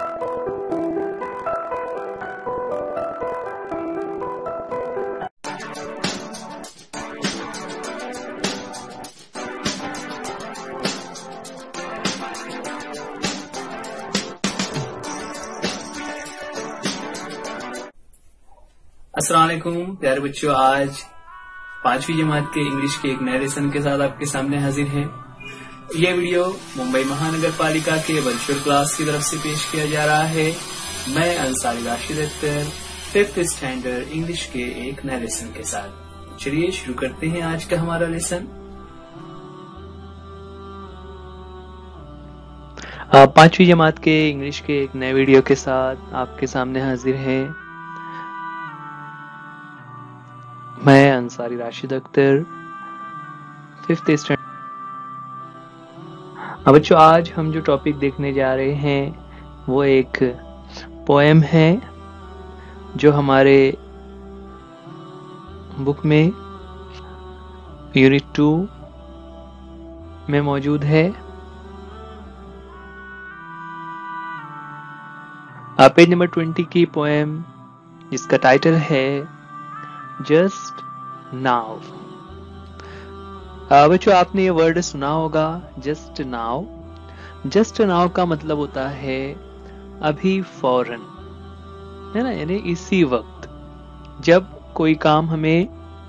अस्सलाम वालेकुम प्यारे बच्चों, आज 5वीं जमात के इंग्लिश के एक नए लेसन के साथ आपके सामने हाजिर है। यह वीडियो मुंबई महानगर पालिका के वर्चुअल क्लास की तरफ से पेश किया जा रहा है। मैं Ansari Rashid Akhtar 5th standard English के एक नए लेसन के साथ। चलिए शुरू करते हैं आज का हमारा लेसन। 5वीं जमात के इंग्लिश के एक नए वीडियो के साथ आपके सामने हाजिर है। मैं अंसारी राशिद अख्तर 5th स्टैंडर्ड। बच्चों, आज हम जो टॉपिक देखने जा रहे हैं वो एक पोएम है जो हमारे बुक में यूनिट 2 में मौजूद है। पेज नंबर 20 की पोएम जिसका टाइटल है जस्ट नाउ। बच्चों, आपने ये वर्ड सुना होगा जस्ट नाउ। जस्ट नाउ का मतलब होता है अभी फौरन, है ना, यानी इसी वक्त। जब कोई काम हमें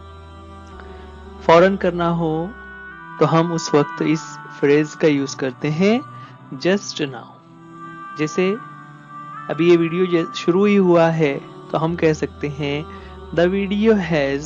फौरन करना हो तो हम उस वक्त इस फ्रेज का यूज करते हैं जस्ट नाउ। जैसे अभी ये वीडियो शुरू ही हुआ है तो हम कह सकते हैं The video has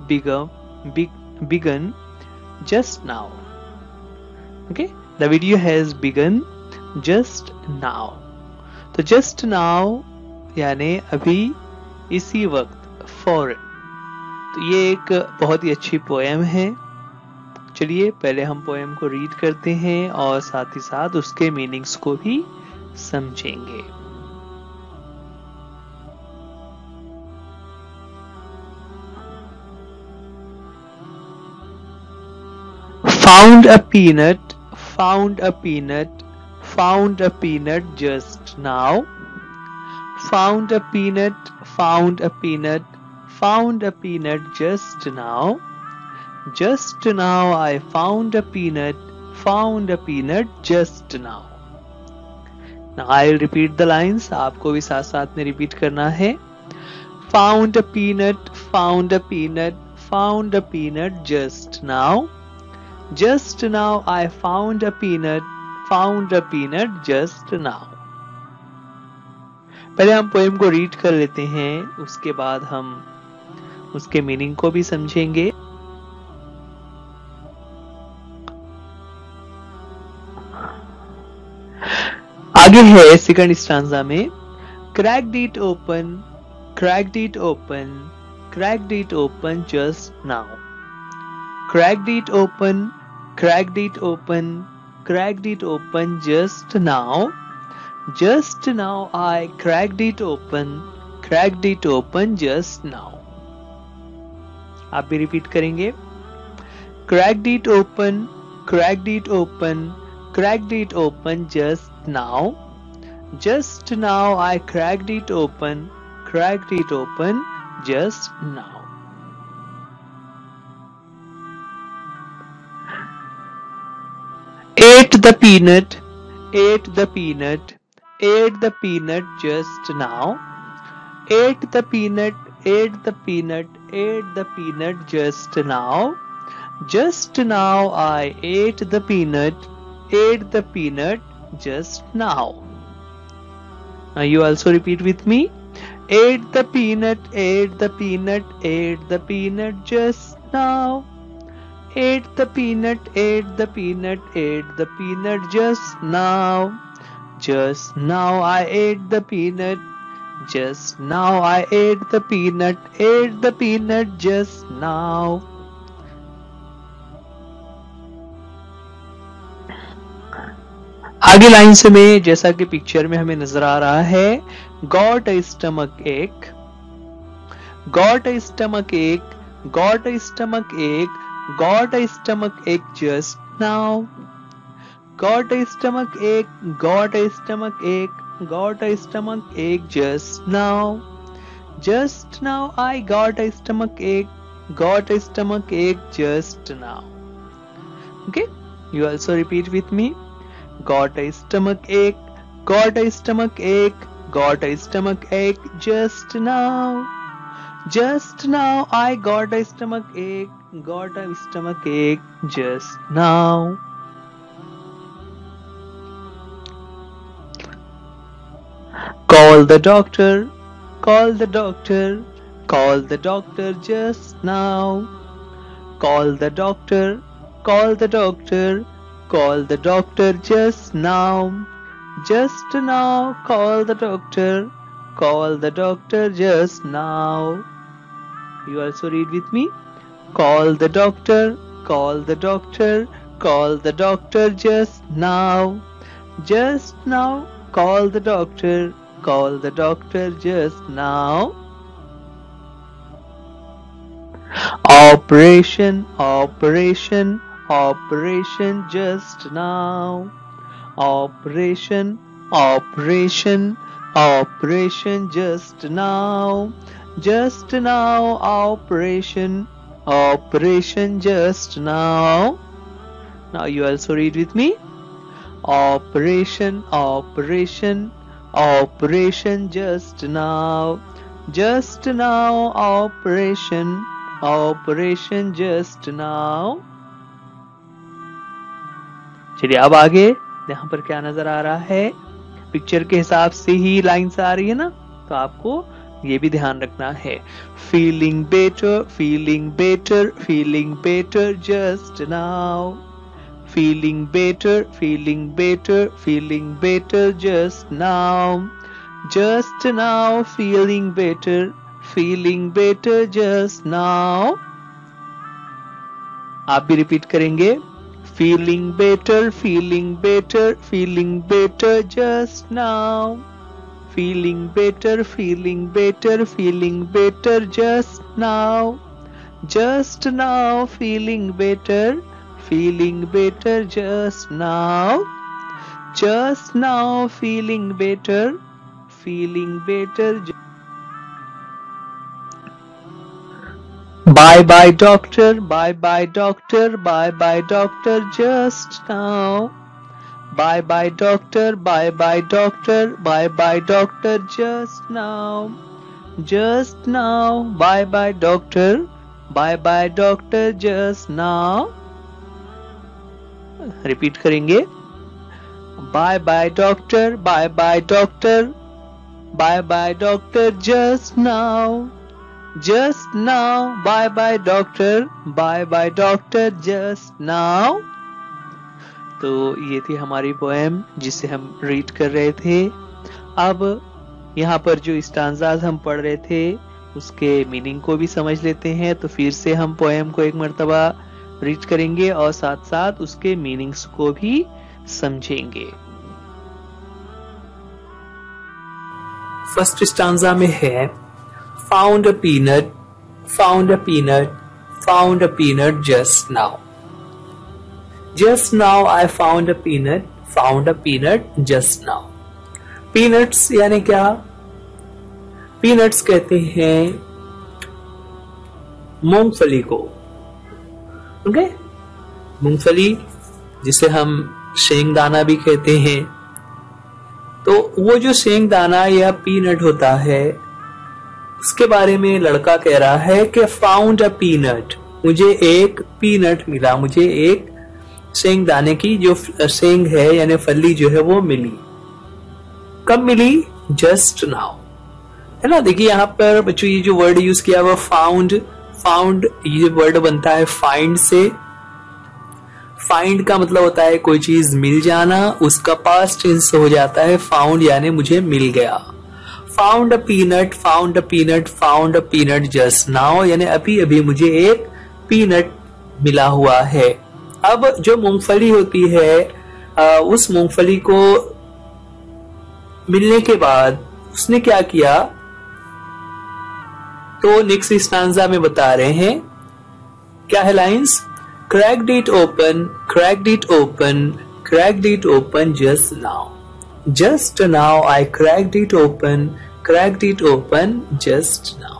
begun just now. Okay, the video has begun just now. तो just now यानी अभी इसी वक्त फौरन। तो ये एक बहुत ही अच्छी पोएम है। चलिए पहले हम पोएम को रीड करते हैं और साथ ही साथ उसके मीनिंग्स को भी समझेंगे। Found a peanut, found a peanut, found a peanut just now. Found a peanut, found a peanut, found a peanut just now. Just now I found a peanut, found a peanut just now. Now I'll repeat the lines. आपको भी साथ साथ में repeat करना है। Found a peanut, found a peanut, found a peanut just now. Just now I found a peanut just now. पहले हम poem को रीड कर लेते हैं, उसके बाद हम उसके मीनिंग को भी समझेंगे। आगे है सेकंड स्टांजा में cracked it open, cracked it open, cracked it open just now. Cracked it open, cracked it open, cracked it open just now. Just now I cracked it open, cracked it open just now. आप भी repeat करेंगे। Cracked it open, cracked it open, cracked it open just now. Just now I cracked it open, cracked it open just now. Ate the peanut, ate the peanut, ate the peanut just now. Ate the peanut, ate the peanut, ate the peanut just now. Just now I ate the peanut, ate the peanut just now. Now you also repeat with me. Ate the peanut, ate the peanut, ate the peanut just now. Ate the peanut, ate the peanut, ate the peanut just now. Just now I ate the peanut. Just now I ate the peanut, ate the peanut just now. आगे line से में जैसा कि picture में हमें नजर आ रहा है, got a stomach ache, got a stomach ache, got a stomach ache, got a stomach ache just now. Got a stomach ache, got a stomach ache, got a stomach ache just now. Just now I got a stomach ache. Got a stomach ache just now. Okay, you also repeat with me. Got a stomach ache. Got a stomach ache. Got a stomach ache just now. Just now I got a stomach ache. Got a stomach ache just now. Call the doctor. Call the doctor. Call the doctor just now. Call the doctor. Call the doctor. Call the doctor just now. Just now. Call the doctor. Call the doctor just now. You also read with me. Call the doctor. Call the doctor. Call the doctor just now. Just now. Call the doctor. Call the doctor just now. Operation, operation, operation just now. Operation, operation, operation just now. Just now, operation, operation just now. Now you also read with me. Operation, operation, operation just now. Just now, operation, operation just now. चलिए अब आगे यहाँ पर क्या नजर आ रहा है, picture के हिसाब से ही लाइन्स आ रही है ना, तो आपको ये भी ध्यान रखना है. Feeling better, feeling better, feeling better just now. Feeling better, feeling better, feeling better just now. Just now, feeling better, feeling better just now. आप भी रिपीट करेंगे. Feeling better, feeling better, feeling better just now. Feeling better, feeling better, feeling better just now. Just now, feeling better. Feeling better just now. Just now, feeling better. Feeling better. Bye bye doctor. Bye bye doctor. Bye bye doctor just now. Bye bye doctor. Bye bye doctor. Bye bye doctor just now. Just now. Bye bye doctor. Bye bye doctor just now. Repeat करेंगे. Bye bye doctor, bye bye doctor, bye bye doctor just now. Just now, bye bye doctor, bye bye doctor just now. तो ये थी हमारी poem जिसे हम read कर रहे थे. अब यहाँ पर जो स्टांजाज हम पढ़ रहे थे उसके मीनिंग को भी समझ लेते हैं. तो फिर से हम पोएम को एक मर्तबा रीड करेंगे और साथ साथ उसके मीनिंग्स को भी समझेंगे. फर्स्ट स्टांजा में है found a peanut, found a peanut, found a peanut just now. Just now I found a peanut, found a peanut just now. Peanuts यानी क्या? पीनट्स कहते हैं मूंगफली को. ओके, मूंगफली जिसे हम शेंगदाना भी कहते हैं. तो वो जो शेंगदाना या पीनट होता है उसके बारे में लड़का कह रहा है कि फाउंड अ पीनट, मुझे एक पीनट मिला, मुझे एक शेंगदाने की जो शेंग है यानी फली जो है वो मिली. कब मिली? जस्ट नाउ, है ना. देखिए यहाँ पर बच्चों ये जो वर्ड यूज किया हुआ फाउंड, फाउंड ये वर्ड बनता है फाइंड से. फाइंड का मतलब होता है कोई चीज मिल जाना, उसका पास्ट टेंस हो जाता है फाउंड यानी मुझे मिल गया. Found a peanut, found a peanut, found a peanut just now यानी अभी अभी मुझे एक पीनट मिला हुआ है. अब जो मूंगफली होती है उस मूंगफली को मिलने के बाद उसने क्या किया, तो नेक्स्ट स्टांजा में बता रहे हैं. क्या है lines? Cracked it open, cracked it open, cracked it open just now. just now I cracked it open just now।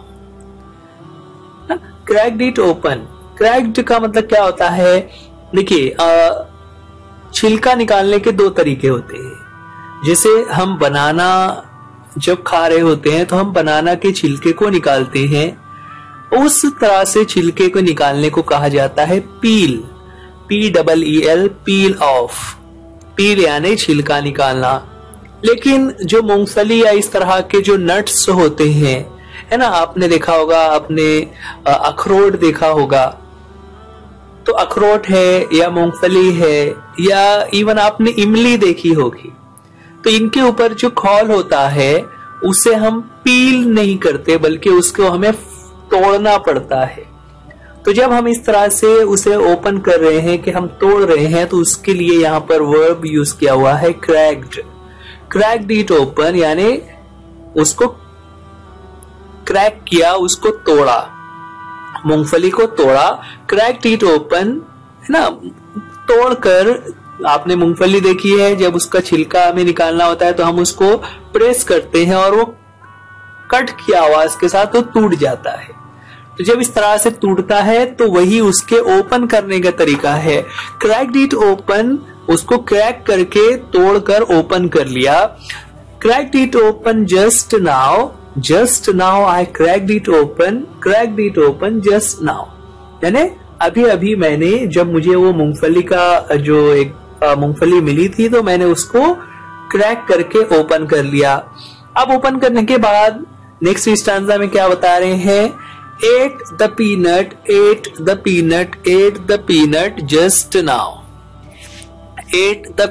cracked it open, cracked का मतलब क्या होता है? देखिए, छिलका निकालने के दो तरीके होते हैं। जैसे हम बनाना जब खा रहे होते हैं तो हम बनाना के छिलके को निकालते हैं, उस तरह से छिलके को निकालने को कहा जाता है पील, PEEL, पील ऑफ। पील यानी छिलका निकालना। लेकिन जो मूंगफली या इस तरह के जो नट्स होते हैं, है ना, आपने देखा होगा, आपने अखरोट देखा होगा, तो अखरोट है या मूंगफली है या इवन आपने इमली देखी होगी, तो इनके ऊपर जो खोल होता है उसे हम पील नहीं करते बल्कि उसको हमें तोड़ना पड़ता है। तो जब हम इस तरह से उसे ओपन कर रहे हैं कि हम तोड़ रहे हैं, तो उसके लिए यहाँ पर वर्ब यूज किया हुआ है क्रैक्ड। क्रैक्ड इट ओपन यानी उसको क्रैक किया, उसको तोड़ा, मूंगफली को तोड़ा। क्रैक्ड इट ओपन, है ना, तोड़कर। आपने मूंगफली देखी है, जब उसका छिलका हमें निकालना होता है तो हम उसको प्रेस करते हैं और वो कट की आवाज के साथ वो टूट जाता है। तो जब इस तरह से टूटता है तो वही उसके ओपन करने का तरीका है। क्रैक्ड इट ओपन, उसको क्रैक करके तोड़कर ओपन कर लिया। Cracked it open just now I cracked it open just now, यानी अभी अभी मैंने, जब मुझे वो मूंगफली का जो एक मूंगफली मिली थी तो मैंने उसको क्रैक करके ओपन कर लिया। अब ओपन करने के बाद नेक्स्ट स्टैंजा में क्या बता रहे हैं? ate the peanut just now। ate the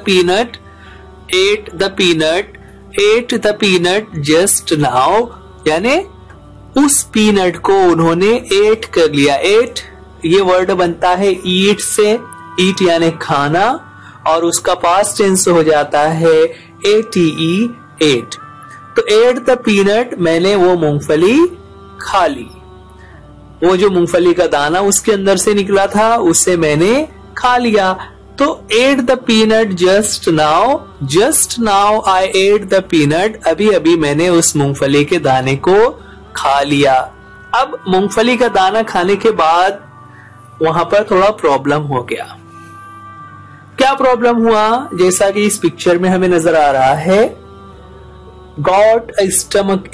peanut just now, यानी उस पीनट को उन्होंने एट कर लिया। एट ये वर्ड बनता है ईट से, ईट यानी खाना, और उसका पास्ट टेंस हो जाता है ATE, एट। तो एट द पीनट, मैंने वो मूंगफली खा ली। वो जो मूंगफली का दाना उसके अंदर से निकला था उसे मैंने खा लिया। तो ate the peanut just now I ate the peanut, अभी अभी मैंने उस मूंगफली के दाने को खा लिया। अब मूंगफली का दाना खाने के बाद वहां पर थोड़ा प्रॉब्लम हो गया। क्या प्रॉब्लम हुआ? जैसा कि इस पिक्चर में हमें नजर आ रहा है, got a stomach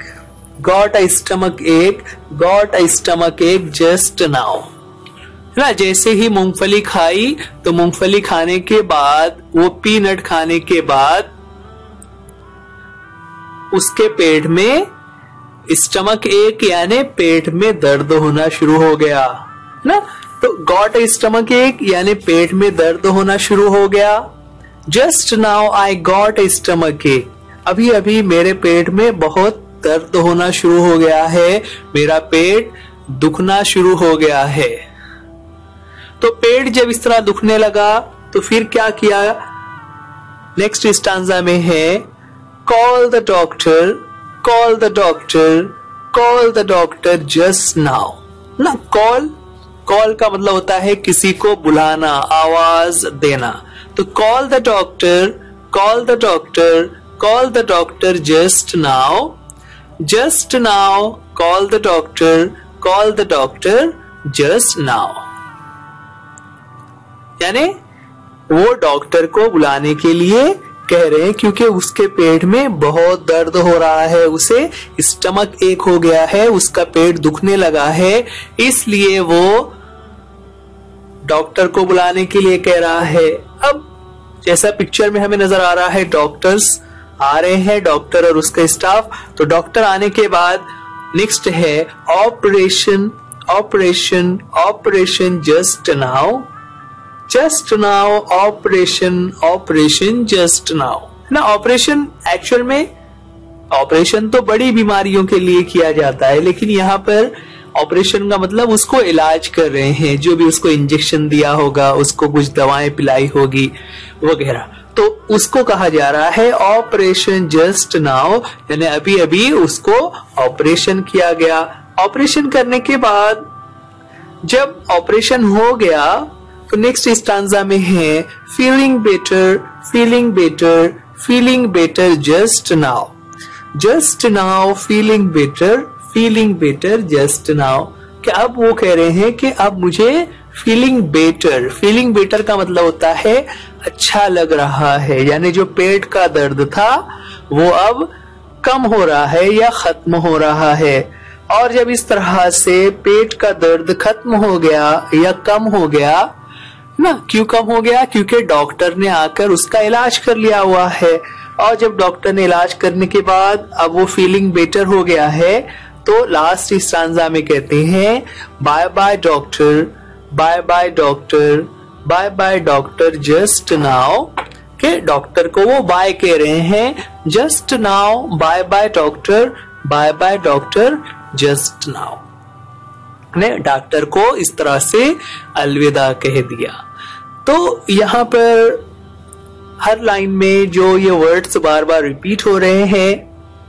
ache just now। ना, जैसे ही मूंगफली खाई तो मूंगफली खाने के बाद, वो पीनट खाने के बाद उसके पेट में स्टमक एक यानी पेट में दर्द होना शुरू हो गया ना। तो गॉट ए स्टमक एक यानी पेट में दर्द होना शुरू हो गया। Just now I got a stomach ache, अभी अभी मेरे पेट में बहुत दर्द होना शुरू हो गया है, मेरा पेट दुखना शुरू हो गया है। तो पेट जब इस तरह दुखने लगा तो फिर क्या किया? नेक्स्ट स्टांजा में है call the doctor just now. ना, कॉल का मतलब होता है किसी को बुलाना, आवाज देना। तो call the doctor just now call the doctor just now, यानी वो डॉक्टर को बुलाने के लिए कह रहे हैं क्योंकि उसके पेट में बहुत दर्द हो रहा है, उसे स्टमक एक हो गया है, उसका पेट दुखने लगा है, इसलिए वो डॉक्टर को बुलाने के लिए कह रहा है। अब जैसा पिक्चर में हमें नजर आ रहा है, डॉक्टर्स आ रहे हैं, डॉक्टर और उसका स्टाफ। तो डॉक्टर आने के बाद नेक्स्ट है operation just now operation just now ना। ऑपरेशन एक्चुअल में, ऑपरेशन तो बड़ी बीमारियों के लिए किया जाता है, लेकिन यहाँ पर ऑपरेशन का मतलब उसको इलाज कर रहे हैं, जो भी उसको इंजेक्शन दिया होगा, उसको कुछ दवाएं पिलाई होगी वगैरह, तो उसको कहा जा रहा है ऑपरेशन जस्ट नाउ, यानी अभी अभी उसको ऑपरेशन किया गया। ऑपरेशन करने के बाद जब ऑपरेशन हो गया तो नेक्स्ट स्टांजा में है feeling better feeling better just now. Just now feeling better just now. कि अब वो कह रहे हैं कि अब मुझे फीलिंग बेटर का मतलब होता है अच्छा लग रहा है, यानी जो पेट का दर्द था वो अब कम हो रहा है या खत्म हो रहा है। और जब इस तरह से पेट का दर्द खत्म हो गया या कम हो गया ना, क्यों कम हो गया? क्योंकि डॉक्टर ने आकर उसका इलाज कर लिया हुआ है। और जब डॉक्टर ने इलाज करने के बाद अब वो फीलिंग बेटर हो गया है, तो लास्ट स्टांजा में कहते हैं bye bye doctor, bye bye doctor, bye bye doctor just now. के डॉक्टर को वो बाय कह रहे हैं, just now bye bye doctor, bye bye doctor just now. ने डॉक्टर को इस तरह से अलविदा कह दिया। तो यहाँ पर हर लाइन में जो ये वर्ड्स बार बार रिपीट हो रहे हैं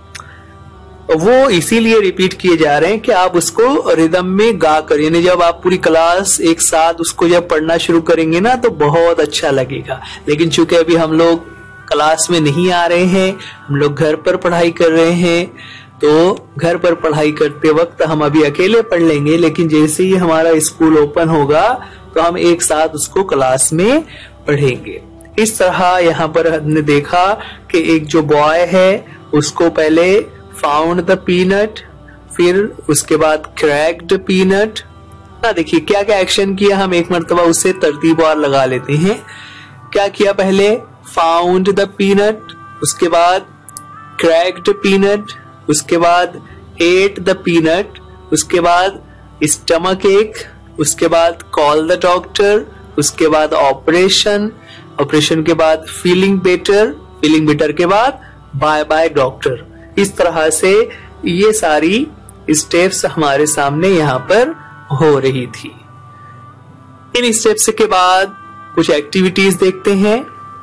वो इसीलिए रिपीट किए जा रहे हैं कि आप उसको रिदम में गा कर, यानी जब आप पूरी क्लास एक साथ उसको जब पढ़ना शुरू करेंगे ना तो बहुत अच्छा लगेगा। लेकिन चूंकि अभी हम लोग क्लास में नहीं आ रहे हैं, हम लोग घर पर पढ़ाई कर रहे हैं, तो घर पर पढ़ाई करते वक्त हम अभी अकेले पढ़ लेंगे, लेकिन जैसे ही हमारा स्कूल ओपन होगा तो हम एक साथ उसको क्लास में पढ़ेंगे। इस तरह यहाँ पर हमने देखा कि एक जो बॉय है उसको पहले फाउंड द पीनट, फिर उसके बाद क्रैक्ड पीनट। ना देखिए क्या क्या एक्शन किया, हम एक मर्तबा उससे तरतीबवार लगा लेते हैं। क्या किया? पहले फाउंड द पीनट, उसके बाद क्रैक्ड पीनट, उसके बाद एट द पीनट, उसके बाद स्टमक एक, उसके बाद कॉल द डॉक्टर, उसके बाद ऑपरेशन के बाद फीलिंग बेटर के बाद बाय बाय डॉक्टर। इस तरह से ये सारी स्टेप्स हमारे सामने यहाँ पर हो रही थी। इन स्टेप्स के बाद कुछ एक्टिविटीज देखते हैं,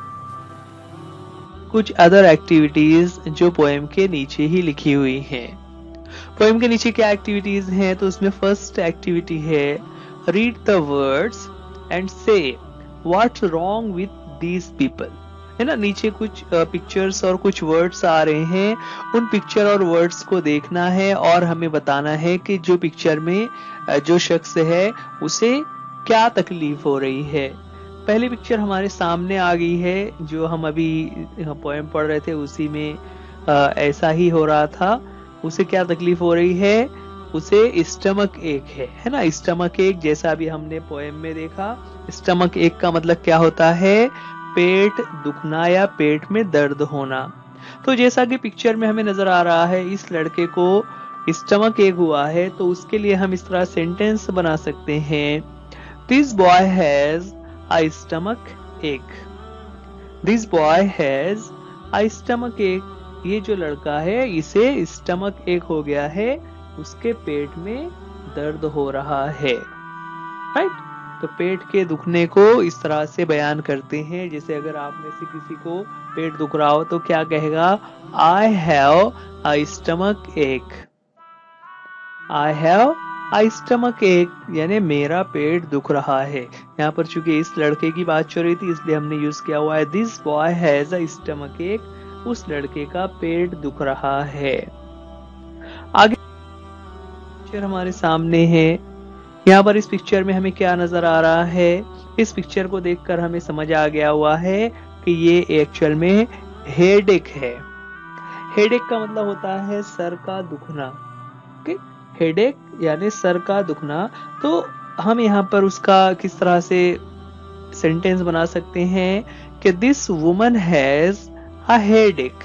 कुछ अदर एक्टिविटीज जो पोएम के नीचे ही लिखी हुई हैं। पोएम के नीचे क्या एक्टिविटीज हैं? तो उसमें फर्स्ट एक्टिविटी है read the words and say what's wrong with these people. है ना, नीचे कुछ पिक्चर्स और कुछ वर्ड्स आ रहे हैं, उन पिक्चर और वर्ड्स को देखना है और हमें बताना है कि जो पिक्चर में जो शख्स है उसे क्या तकलीफ हो रही है। पहली पिक्चर हमारे सामने आ गई है, जो हम अभी पोएम पढ़ रहे थे उसी में ऐसा ही हो रहा था। उसे क्या तकलीफ हो रही है? उसे स्टमक एक है ना। स्टमक एक जैसा अभी हमने पोएम में देखा, स्टमक एक का मतलब क्या होता है? पेट दुखना या पेट में दर्द होना। तो जैसा कि पिक्चर में हमें नजर आ रहा है, इस लड़के को स्टमक एक हुआ है, तो उसके लिए हम इस तरह सेंटेंस बना सकते हैं, this boy has a stomach ache. This boy has a stomach ache. ये जो लड़का है इसे स्टमक एक हो गया है, उसके पेट में दर्द हो रहा है। राइट? तो पेट के दुखने को इस तरह से बयान करते हैं। जैसे अगर आप में से किसी को पेट दुख रहा हो तो क्या कहेगा? आई हैव अ स्टमक एक। आई हैव अ स्टमक एक, यानी मेरा पेट दुख रहा है। यहाँ पर चूंकि इस लड़के की बात चल रही थी इसलिए हमने यूज किया हुआ है this boy has a stomach ache. उस लड़के का पेट दुख रहा है। आगे पिक्चर हमारे सामने है। यहाँ पर इस पिक्चर में हमें क्या नजर आ रहा है? इस पिक्चर को देखकर हमें समझ आ गया हुआ है कि ये एक्चुअल में हेडेक है। हेडेक का मतलब होता है सर का दुखना। हेडेक यानी सर का दुखना। तो हम यहाँ पर उसका किस तरह से सेंटेंस बना सकते हैं कि this woman has a headache.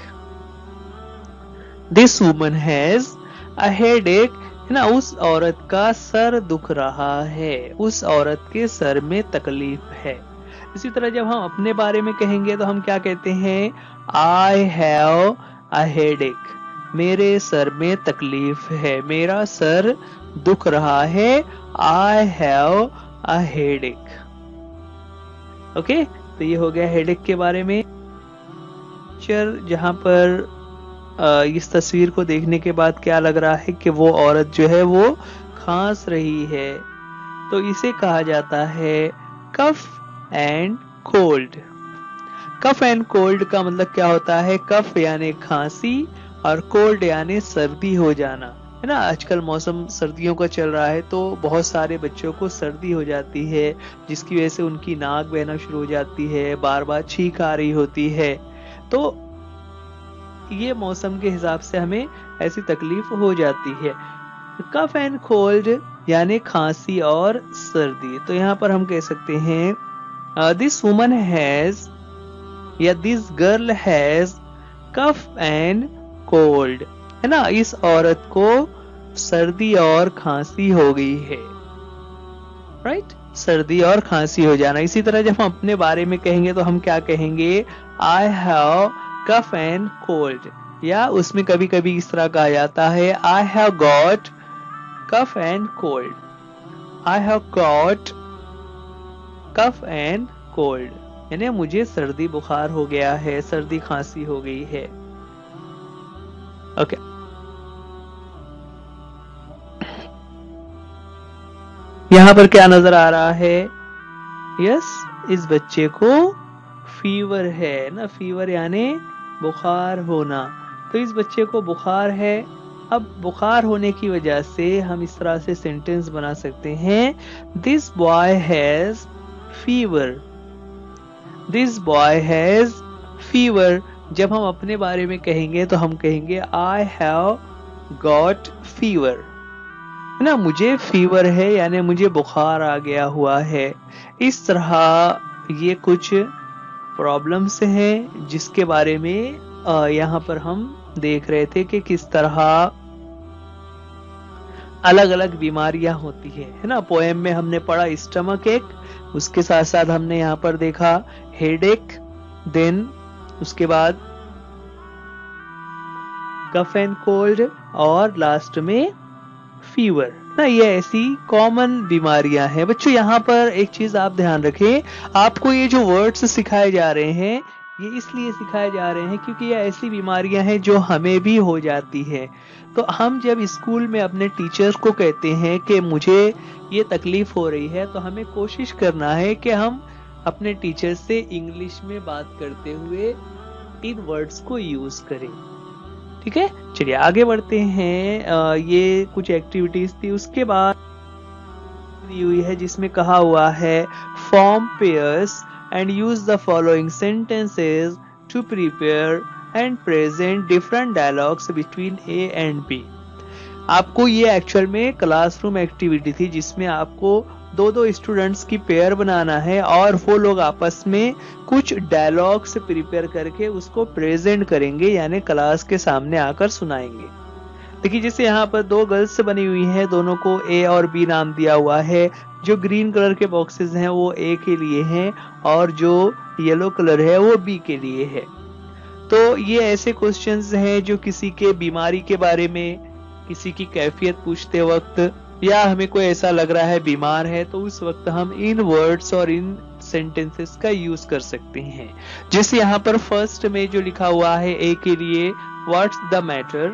This woman has a headache, है ना, उस औरत का सर दुख रहा है, उस औरत के सर में तकलीफ है। इसी तरह जब हम अपने बारे में कहेंगे तो हम क्या कहते हैं? आई हैव अ हेडेक, मेरे सर में तकलीफ है, मेरा सर दुख रहा है। I have a headache. Okay, तो ये हो गया हेडेक के बारे में। जहां पर इस तस्वीर को देखने के बाद क्या लग रहा है कि वो औरत जो है वो खांस रही है, तो इसे कहा जाता है cough and cold. Cough and cold का मतलब क्या होता है? कफ यानी खांसी और कोल्ड यानी सर्दी हो जाना, है ना। आजकल मौसम सर्दियों का चल रहा है तो बहुत सारे बच्चों को सर्दी हो जाती है, जिसकी वजह से उनकी नाक बहना शुरू हो जाती है, बार बार छींक आ रही होती है। तो ये मौसम के हिसाब से हमें ऐसी तकलीफ हो जाती है। कफ एंड कोल्ड यानी खांसी और सर्दी। तो यहाँ पर हम कह सकते हैं दिस वुमन हैज या this girl has cough and cold, है ना। इस औरत को सर्दी और खांसी हो गई है, राइट। सर्दी और खांसी हो जाना। इसी तरह जब हम अपने बारे में कहेंगे तो हम क्या कहेंगे? I have cough and cold, या उसमें कभी कभी इस तरह कहा जाता है I have got cough and cold, I have got cough and cold, यानी मुझे सर्दी बुखार हो गया है, सर्दी खांसी हो गई है। ओके यहां पर क्या नजर आ रहा है? यस, इस बच्चे को फीवर है ना। फीवर यानी बुखार होना। तो इस बच्चे को बुखार है। अब बुखार होने की वजह से हम इस तरह से सेंटेंस बना सकते हैं, this boy has fever, this boy has fever. जब हम अपने बारे में कहेंगे तो हम कहेंगे आई हैव गॉट फीवर, है ना। मुझे फीवर है यानी मुझे बुखार आ गया हुआ है। इस तरह ये कुछ प्रॉब्लम्स हैं जिसके बारे में यहाँ पर हम देख रहे थे कि किस तरह अलग अलग बीमारियां होती है ना। पोएम में हमने पढ़ा स्टमक एक, उसके साथ साथ हमने यहाँ पर देखा हेडेक, देन उसके बाद कफ एंड कोल्ड और लास्ट में फीवर ना। ये ऐसी कॉमन बीमारियां हैं। बच्चों यहाँ पर एक चीज आप ध्यान रखें, आपको ये जो वर्ड्स सिखाए जा रहे हैं ये इसलिए सिखाए जा रहे हैं क्योंकि ये ऐसी बीमारियां हैं जो हमें भी हो जाती है। तो हम जब स्कूल में अपने टीचर्स को कहते हैं कि मुझे ये तकलीफ हो रही है, तो हमें कोशिश करना है कि हम अपने टीचर से इंग्लिश में बात करते हुए इन वर्ड्स को यूज करें। ठीक है, चलिए आगे बढ़ते हैं। ये कुछ एक्टिविटीज थी, उसके बाद दी हुई है जिसमें कहा हुआ है form pairs and use the following sentences to prepare and present different dialogues between A and B. आपको ये एक्चुअल में क्लासरूम एक्टिविटी थी जिसमें आपको दो दो स्टूडेंट्स की पेयर बनाना है और वो लोग आपस में कुछ डायलॉग्स प्रिपेयर करके उसको प्रेजेंट करेंगे, यानी क्लास के सामने आकर सुनाएंगे। देखिए जैसे यहाँ पर दो गर्ल्स बनी हुई हैं, दोनों को ए और बी नाम दिया हुआ है। जो ग्रीन कलर के बॉक्सेस हैं वो ए के लिए हैं और जो येलो कलर है वो बी के लिए है। तो ये ऐसे क्वेश्चंस हैं जो किसी के बीमारी के बारे में, किसी की कैफियत पूछते वक्त, या हमें कोई ऐसा लग रहा है बीमार है, तो उस वक्त हम इन वर्ड्स और इन सेंटेंसेस का यूज कर सकते हैं। जैसे यहाँ पर फर्स्ट में जो लिखा हुआ है ए के लिए, what's the matter.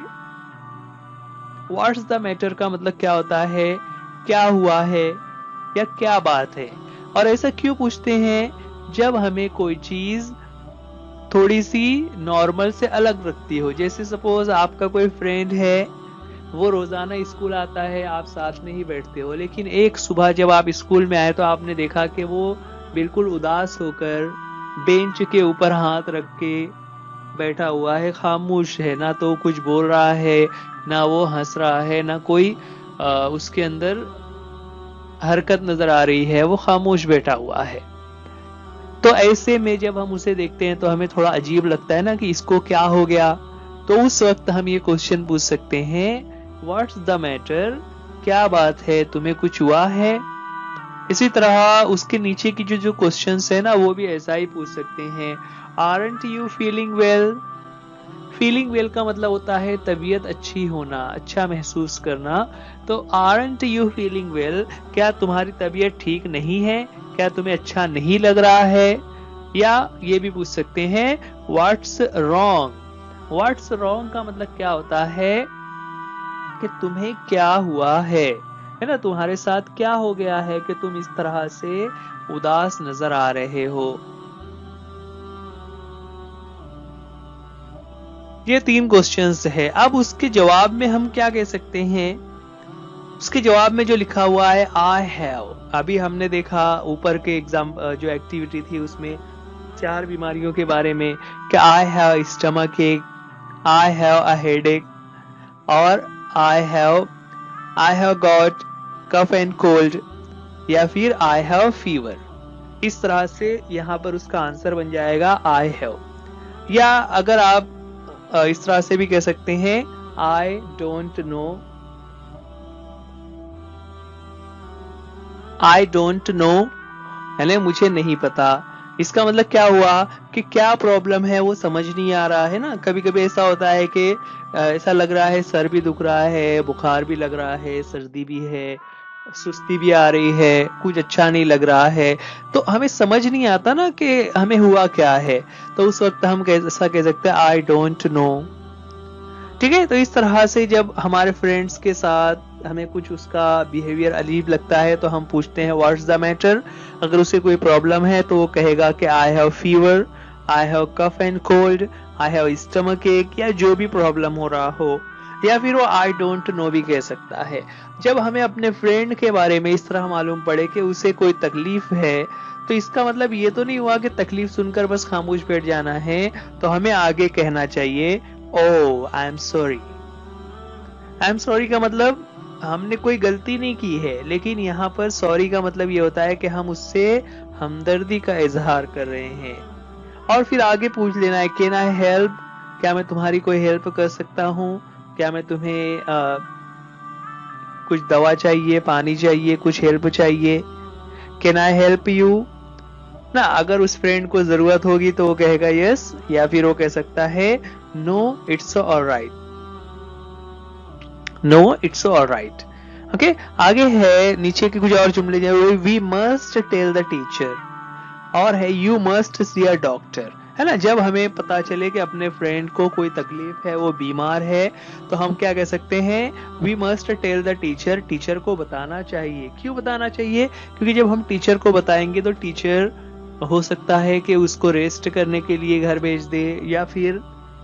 What's the matter का मतलब क्या होता है? क्या हुआ है या क्या बात है। और ऐसा क्यों पूछते हैं? जब हमें कोई चीज थोड़ी सी नॉर्मल से अलग लगती हो। जैसे सपोज आपका कोई फ्रेंड है, वो रोजाना स्कूल आता है, आप साथ में ही बैठते हो, लेकिन एक सुबह जब आप स्कूल में आए तो आपने देखा कि वो बिल्कुल उदास होकर बेंच के ऊपर हाथ रख के बैठा हुआ है, खामोश है, ना तो कुछ बोल रहा है, ना वो हंस रहा है, ना कोई उसके अंदर हरकत नजर आ रही है, वो खामोश बैठा हुआ है। तो ऐसे में जब हम उसे देखते हैं तो हमें थोड़ा अजीब लगता है ना कि इसको क्या हो गया। तो उस वक्त हम ये क्वेश्चन पूछ सकते हैं, व्हाट्स द मैटर, क्या बात है, तुम्हें कुछ हुआ है। इसी तरह उसके नीचे की जो क्वेश्चंस है ना, वो भी ऐसा ही पूछ सकते हैं, aren't you feeling well. Feeling well का मतलब होता है तबीयत अच्छी होना, अच्छा महसूस करना। तो आरंट यू फीलिंग वेल, क्या तुम्हारी तबीयत ठीक नहीं है, क्या तुम्हें अच्छा नहीं लग रहा है। या ये भी पूछ सकते हैं, व्हाट्स रॉन्ग। व्हाट्स रॉन्ग का मतलब क्या होता है कि तुम्हें क्या हुआ है ना, तुम्हारे साथ क्या हो गया है कि तुम इस तरह से उदास नजर आ रहे हो। ये 3 क्वेश्चंस है। अब उसके जवाब में हम क्या कह सकते हैं? उसके जवाब में जो लिखा हुआ है आई हैव, अभी हमने देखा ऊपर के एग्जाम जो एक्टिविटी थी उसमें 4 बीमारियों के बारे में कि आई हैव स्टमक एक, आई हैव अ हेडेक, और I have got cough and cold, या फिर आई हैव फीवर। इस तरह से यहाँ पर उसका आंसर बन जाएगा आई हैव। या अगर आप इस तरह से भी कह सकते हैं आई डोंट नो, यानी मुझे नहीं पता। इसका मतलब क्या हुआ कि क्या प्रॉब्लम है वो समझ नहीं आ रहा है ना। कभी कभी ऐसा होता है कि ऐसा लग रहा है सर भी दुख रहा है, बुखार भी लग रहा है, सर्दी भी है, सुस्ती भी आ रही है, कुछ अच्छा नहीं लग रहा है, तो हमें समझ नहीं आता ना कि हमें हुआ क्या है। तो उस वक्त हम ऐसा कह सकते हैं आई डोंट नो। ठीक है, तो इस तरह से जब हमारे फ्रेंड्स के साथ हमें कुछ उसका बिहेवियर अजीब लगता है तो हम पूछते हैं व्हाट्स द मैटर। अगर उसे कोई प्रॉब्लम है तो वो कहेगा कि I have fever, I have cough and cold, I have stomach ache, या जो भी प्रॉब्लम हो रहा हो। या फिर वो आई डोंट नो भी कह सकता है। जब हमें अपने फ्रेंड के बारे में इस तरह मालूम पड़े कि उसे कोई तकलीफ है, तो इसका मतलब ये तो नहीं हुआ कि तकलीफ सुनकर बस खामोश बैठ जाना है, तो हमें आगे कहना चाहिए oh I am sorry. I am sorry का मतलब हमने कोई गलती नहीं की है, लेकिन यहाँ पर सॉरी का मतलब ये होता है कि हम उससे हमदर्दी का इजहार कर रहे हैं। और फिर आगे पूछ लेना है कैन आई हेल्प, क्या मैं तुम्हारी कोई हेल्प कर सकता हूँ, क्या मैं तुम्हें कुछ दवा चाहिए, पानी चाहिए, कुछ हेल्प चाहिए, कैन आई हेल्प यू ना। अगर उस फ्रेंड को जरूरत होगी तो वो कहेगा यस, या फिर वो कह सकता है no it's alright, no it's alright. Okay, आगे है नीचे के कुछ और जुमले जैसे we must tell the teacher, और है you must see a doctor, है ना। जब हमें पता चले कि अपने फ्रेंड को कोई तकलीफ है, वो बीमार है, तो हम क्या कह सकते हैं we must tell the teacher, teacher को बताना चाहिए। क्यों बताना चाहिए? क्योंकि जब हम टीचर को बताएंगे तो टीचर हो सकता है कि उसको रेस्ट करने के लिए घर भेज दे, या फिर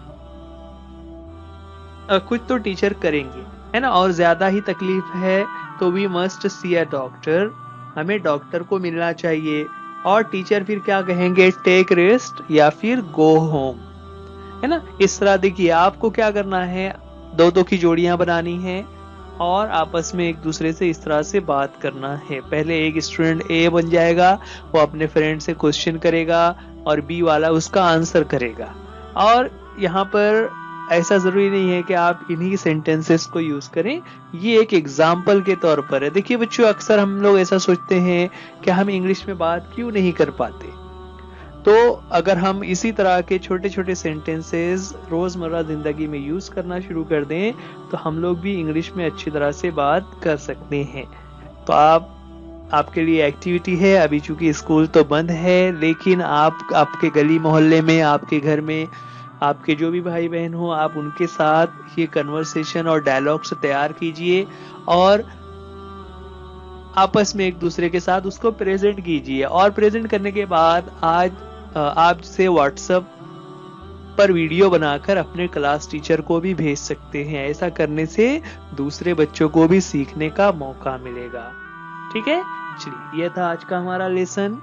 कुछ तो टीचर करेंगे, है ना। और ज्यादा ही तकलीफ है तो we must see a doctor, हमें डॉक्टर को मिलना चाहिए। और टीचर फिर क्या कहेंगे टेक रेस्ट या फिर गो होम, है ना। इस तरह देखिए आपको क्या करना है, 2-2 की जोड़ियां बनानी है और आपस में एक दूसरे से इस तरह से बात करना है। पहले एक स्टूडेंट ए बन जाएगा, वो अपने फ्रेंड से क्वेश्चन करेगा और बी वाला उसका आंसर करेगा। और यहाँ पर ऐसा जरूरी नहीं है कि आप इन्हीं सेंटेंसेस को यूज करें, ये एक एग्जाम्पल के तौर पर है। देखिए बच्चों, अक्सर हम लोग ऐसा सोचते हैं कि हम इंग्लिश में बात क्यों नहीं कर पाते, तो अगर हम इसी तरह के छोटे छोटे सेंटेंसेस रोजमर्रा जिंदगी में यूज करना शुरू कर दें तो हम लोग भी इंग्लिश में अच्छी तरह से बात कर सकते हैं। तो आपके लिए एक्टिविटी है, अभी चूंकि स्कूल तो बंद है, लेकिन आप आपके गली मोहल्ले में, आपके घर में आपके जो भी भाई बहन हो, आप उनके साथ ये कन्वर्सेशन और डायलॉग्स तैयार कीजिए और आपस में एक दूसरे के साथ उसको प्रेजेंट कीजिए। और प्रेजेंट करने के बाद आज आप से व्हाट्सएप पर वीडियो बनाकर अपने क्लास टीचर को भी भेज सकते हैं। ऐसा करने से दूसरे बच्चों को भी सीखने का मौका मिलेगा। ठीक है, चलिए, यह था आज का हमारा लेसन।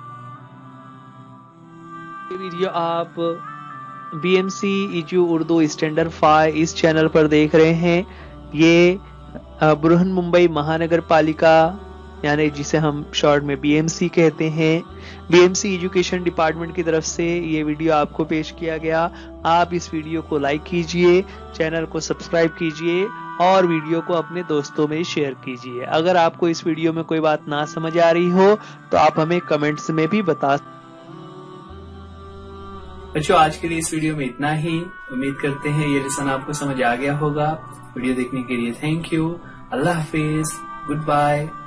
ये वीडियो आप BMC EJU उर्दू स्टैंडर्ड 5 इस चैनल पर देख रहे हैं। ये बृहन मुंबई महानगर पालिका, यानी जिसे हम शॉर्ट में BMC कहते हैं, BMC एजुकेशन डिपार्टमेंट की तरफ से ये वीडियो आपको पेश किया गया। आप इस वीडियो को लाइक कीजिए, चैनल को सब्सक्राइब कीजिए और वीडियो को अपने दोस्तों में शेयर कीजिए। अगर आपको इस वीडियो में कोई बात ना समझ आ रही हो तो आप हमें कमेंट्स में भी बता। बच्चों, आज के लिए इस वीडियो में इतना ही। उम्मीद करते हैं ये लेसन आपको समझ आ गया होगा। वीडियो देखने के लिए थैंक यू। अल्लाह हाफिज, गुड बाय।